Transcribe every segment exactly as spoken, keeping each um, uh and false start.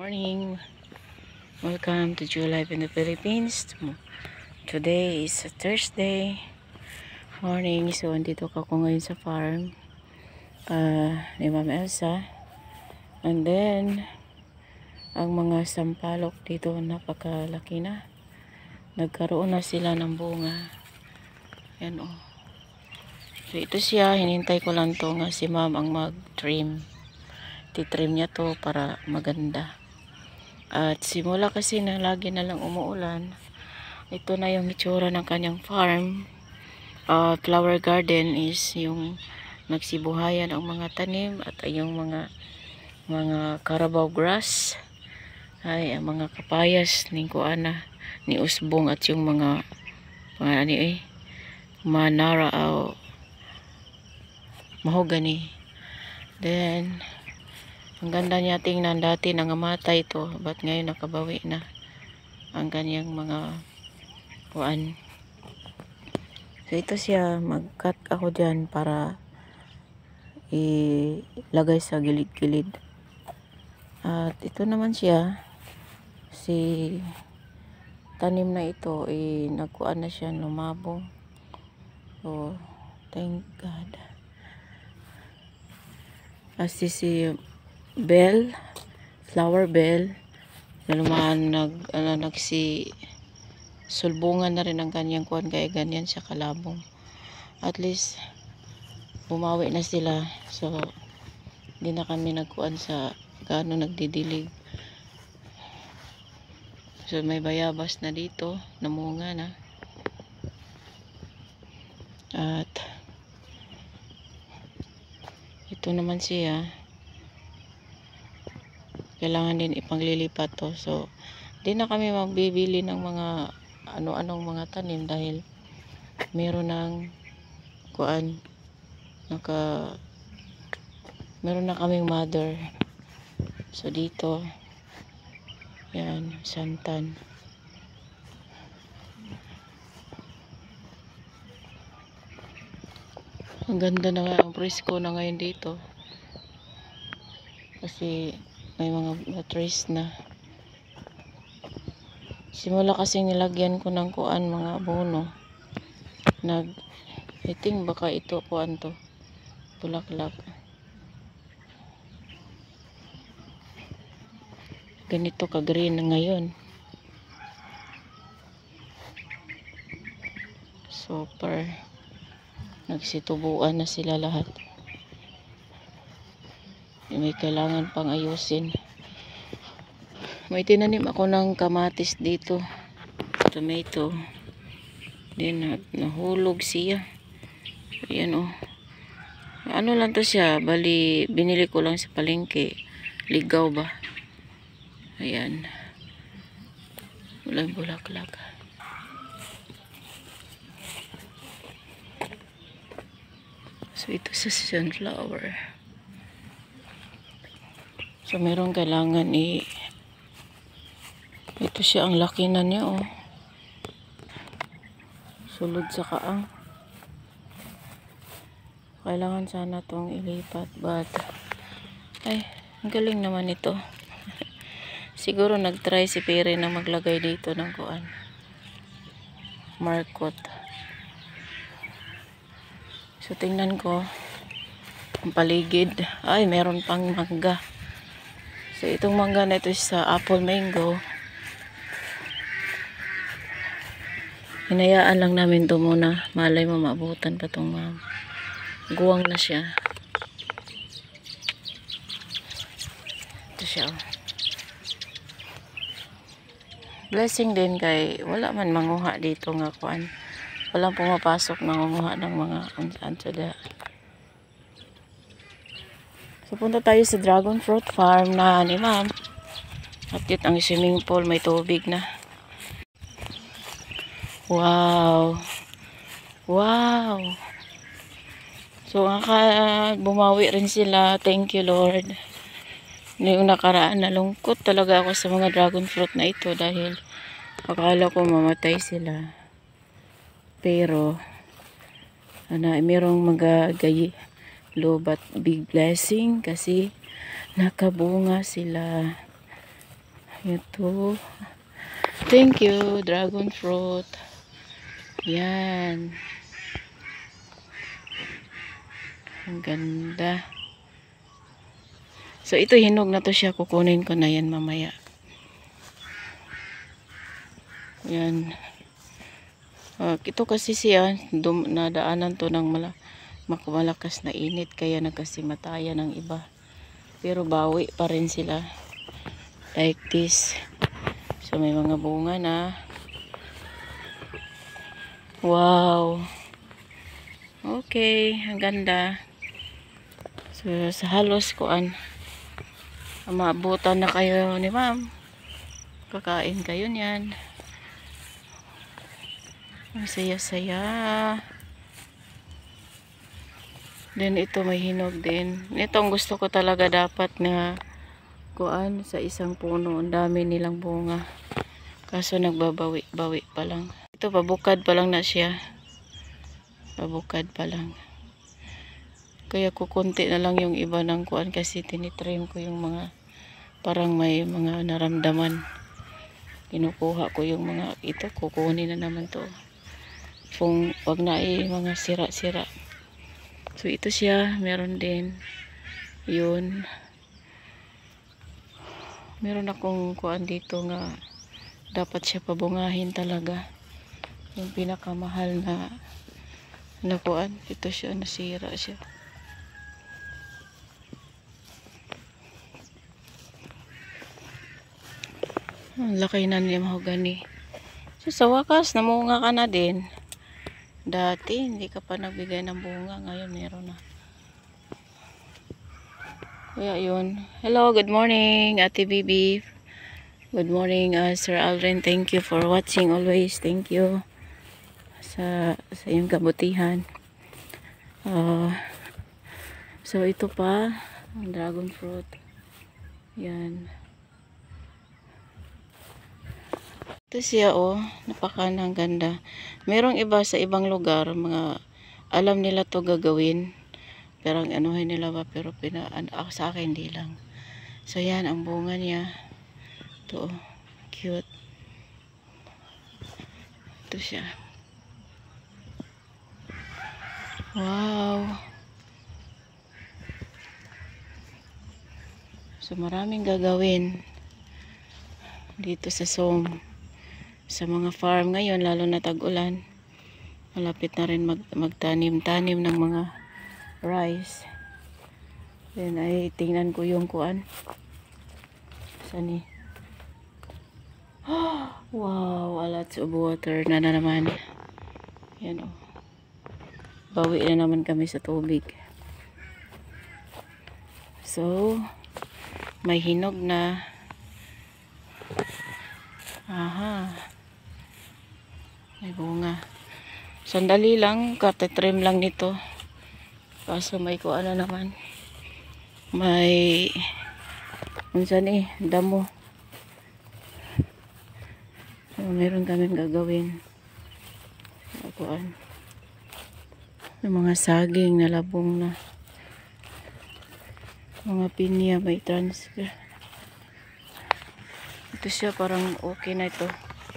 Morning, welcome to Jewel Life in the Philippines. Today is a Thursday morning, so andito ako ngayon sa farm uh, ni Ma'am Elsa. And then ang mga sampalok dito napakalaki na, nagkaroon na sila ng bunga. Yan o. So ito siya, hinintay ko lang to nga si Ma'am ang mag-trim. Titrim niya to para maganda. At simula kasi na lagi na lang umuulan, ito na yung itsura ng kanyang farm. Uh, flower garden is yung nagsibuhayan ang mga tanim at yung mga mga carabao grass ay ang mga kapayas ni kuana ni usbong at yung mga mga ani eh manara o mahogany. Then ang ganda niya tingnan, dati nangamatay ito, but ngayon nakabawi na ang kanyang mga kuan. So ito siya, mag-cut ako dyan para ilagay sa gilid-gilid. At ito naman siya, si tanim na ito, eh, nagkuan na siya, lumabong. So, thank God. As si bell, flower bell, nalumaan nag ano nagsi sulbungan na rin ang kanyang kuan, kaya ganyan siya kalabong. At least bumawi na sila, so hindi na kami nagkuan sa gaano nagdidilig. So may bayabas na dito, namunga na. At ito naman siya, kailangan din ipanglilipat to. So di na kami magbibili ng mga ano-anong mga tanim dahil meron ng kuan, naka meron na kaming mother. So dito yan, santan. Ang ganda na nga, ang presko na ngayon dito kasi may mga trees na. Simula kasi nilagyan ko ng kuan, mga abono, nag I think baka ito kuan to, bulaklak. Ganito ka green na ngayon. Super nagsitubuan na sila lahat. May kailangan pang ayusin. May tinanim ako ng kamatis dito, tomato. Then nahulog siya. Ayan o. Ano lang to siya, bali binili ko lang sa palengke, ligaw ba. Ayan, walang bulaklak. So ito sa sunflower. So meron kailangan i ito siya, ang laki na niya oh. Sulod sa kaang. Kailangan sana tong ilipat, but ay, ang galing naman ito. Siguro nag-try si Pere na maglagay dito ng kuan, markot. So tingnan ko ang paligid. Ay, meron pang mangga. So itong mangga na ito sa apple mango. Hinayaan lang namin to muna. Malay mo maabutan pa tong ma'am. Guwang na siya. Ito siya. Blessing din kay wala man manguha dito nga kuan. Walang pumapasok na manguha ng mga ansada. So punta tayo sa dragon fruit farm na ni ma'am. At yun ang swimming pool, may tubig na. Wow. Wow. So aka bumawi rin sila. Thank you Lord. Yung nakaraan, nalungkot talaga ako sa mga dragon fruit na ito dahil akala ko mamatay sila. Pero ano, merong magagayi low but big blessing kasi nakabunga sila. Ito. Thank you, dragon fruit. Yan. Ang ganda. So, ito hinog na to siya. Kukunin ko na yan mamaya. Yan. Uh, ito kasi siya, dum nadaanan to ng mala malakas na init. Kaya nagkasimatayan ng iba. Pero bawi pa rin sila. Like this. So, may mga bunga na. Wow. Okay. Ang ganda. So, sa halos kuan. Maabutan na kayo ni ma'am. Kakain kayo niyan. Ang saya-saya. Then, ito may hinog din. Ito ang gusto ko talaga dapat na kuan sa isang puno. Ang dami nilang bunga. Kaso nagbabawi-bawi pa lang. Ito pabukad pa lang na siya. Pabukad pa lang. Kaya kukunti na lang yung iba ng kuan kasi tinitrim ko yung mga parang may mga naramdaman. Kinukuha ko yung mga ito. Kukunin na naman to. Kung wag na eh mga sira-sira. So ito siya. Meron din. Yun. Meron akong kuan dito nga dapat siya pabungahin talaga. Yung pinakamahal na nakuan. Ito siya, nasira siya. Ang laki na niya mahogani. So sa wakas, namunga ka na din. Dati, hindi ka pa nagbigay ng bunga. Ngayon, meron na. Kaya yun. Hello, good morning, Ate Bibi. Good morning, uh, Sir Alvin. Thank you for watching always. Thank you sa sa iyong kabutihan. Uh, so, ito pa, ang dragon fruit. Yan. Ito siya, oh. Napakanang ganda. Merong iba sa ibang lugar, mga alam nila to gagawin. Pero ang anuhin nila ba, pero pina, ano, sa akin hindi lang. So, yan, ang bunga niya. Ito, cute. Ito siya. Wow. So, maraming gagawin dito sa Som. Sa mga farm ngayon, lalo na tag-ulan. Malapit na rin mag magtanim-tanim ng mga rice. Then, ay tingnan ko yung kuan. Saan eh? Wow, a lot of water na, na naman. Yan o. Oh. Bawi na naman kami sa tubig. So, may hinog na. Aha. May bunga. Sandali lang, katetrim lang nito. Kaso may kuan na naman. May, minsan eh, damo. So, meron kaming gagawin. Kuan. Yung mga saging na labong na. Mga pinya may transfer. Ito siya parang okay na ito.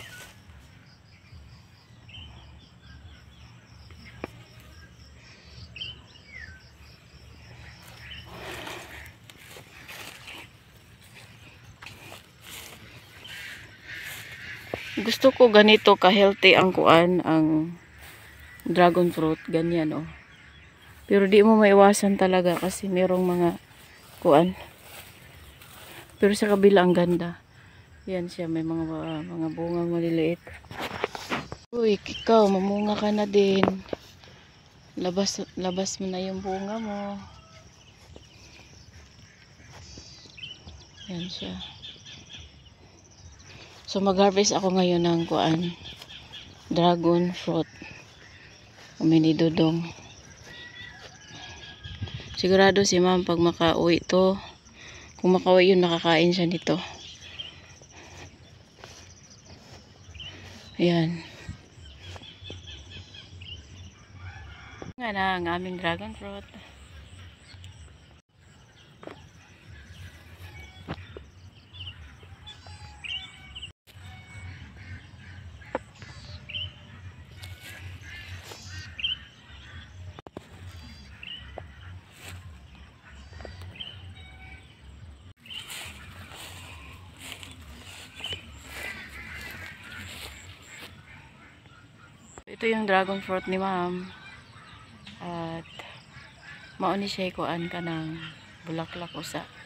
Gusto ko ganito ka-healthy ang kuan, ang dragon fruit, ganyan oh. Pero di mo maiwasan talaga kasi merong mga kuan. Pero sa kabila ang ganda. Yan siya, may mga uh, mga bungang maliliit. Uy, ikaw, mamunga ka na din. Labas, labas mo na yung bunga mo. Yan siya. So mag-harvest ako ngayon ng kuan, dragon fruit. Mini dudong. Sigurado si ma'am pag makauwi to, kung makauwi yun, nakakain siya nito. Ayan. Nga na ang aming dragon fruit. Ito yung dragon fruit ni ma'am. At mauni siya kuan ka ng bulaklak usa.